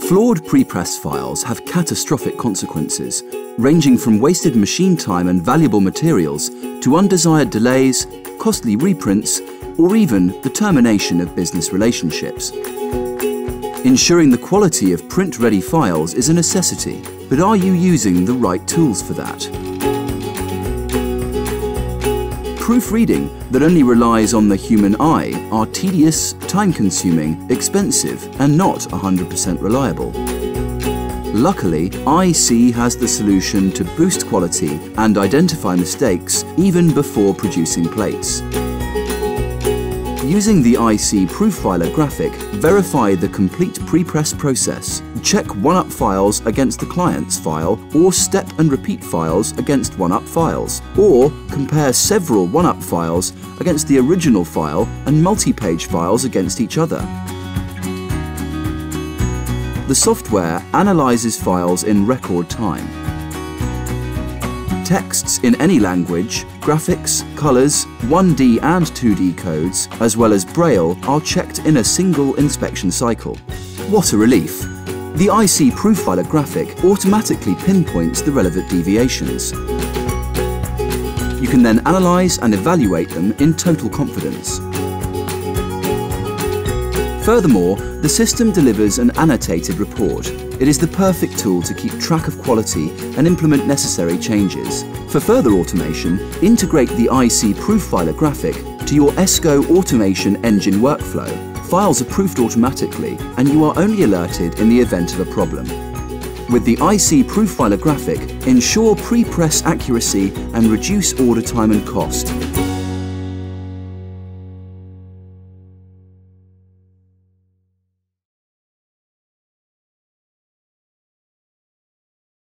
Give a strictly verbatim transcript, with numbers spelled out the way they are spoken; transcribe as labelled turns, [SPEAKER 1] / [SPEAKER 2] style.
[SPEAKER 1] Flawed pre-press files have catastrophic consequences, ranging from wasted machine time and valuable materials to undesired delays, costly reprints, or even the termination of business relationships. Ensuring the quality of print-ready files is a necessity, but are you using the right tools for that? Proofreading that only relies on the human eye are tedious, time-consuming, expensive, and not one hundred percent reliable. Luckily, EyeC has the solution to boost quality and identify mistakes even before producing plates. Using the EyeC Proofiler Graphic, verify the complete pre-press process, check one-up files against the client's file, or step and repeat files against one-up files, or compare several one-up files against the original file and multi-page files against each other. The software analyzes files in record time. Texts in any language, graphics, colors, one D and two D codes, as well as Braille are checked in a single inspection cycle. What a relief! The EyeC Proofiler Graphic automatically pinpoints the relevant deviations. You can then analyze and evaluate them in total confidence. Furthermore, the system delivers an annotated report. It is the perfect tool to keep track of quality and implement necessary changes. For further automation, integrate the EyeC Proofiler Graphic to your Esko Automation Engine workflow. Files are proofed automatically, and you are only alerted in the event of a problem. With the EyeC Proofiler Graphic, ensure pre-press accuracy and reduce order time and cost.